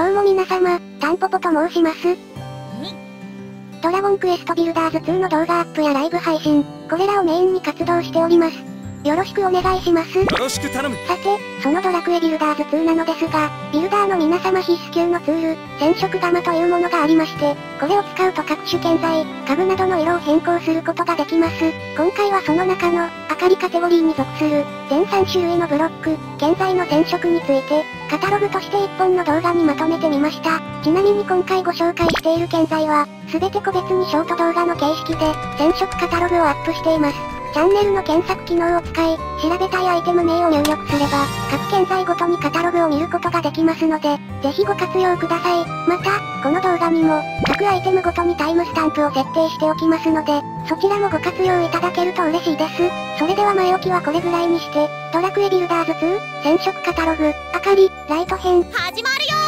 うも皆様、タンポポと申します。ドラゴンクエストビルダーズ2の動画アップやライブ配信、これらをメインに活動しております。よろしくお願いします。 よろしく頼む。 さて、そのドラクエビルダーズ2なのですが、ビルダーの皆様必須級のツール、染色釜というものがありまして、これを使うと各種建材、家具などの色を変更することができます。今回はその中の、明かりカテゴリーに属する、全3種類のブロック、建材の染色について、カタログとして1本の動画にまとめてみました。ちなみに今回ご紹介している建材は、すべて個別にショート動画の形式で、染色カタログをアップしています。チャンネルの検索機能を使い、調べたいアイテム名を入力すれば、各建材ごとにカタログを見ることができますので、ぜひご活用ください。また、この動画にも、各アイテムごとにタイムスタンプを設定しておきますので、そちらもご活用いただけると嬉しいです。それでは前置きはこれぐらいにして、ドラクエビルダーズ2、染色カタログ、明かり、ライト編、 始まるよ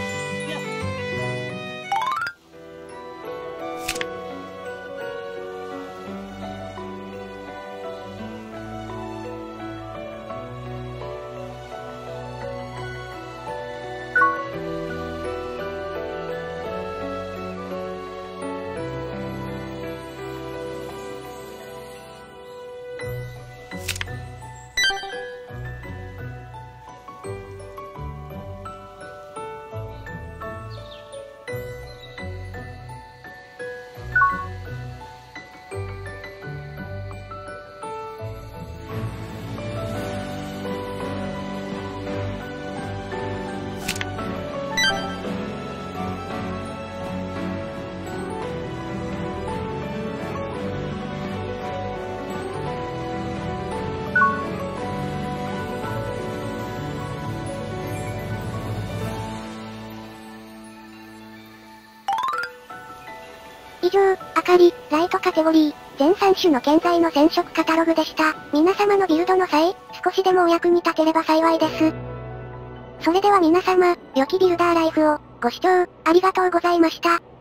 以上、明かり、ライトカテゴリー、全3種の建材の染色カタログでした。皆様のビルドの際、少しでもお役に立てれば幸いです。それでは皆様、良きビルダーライフを、ご視聴、ありがとうございました。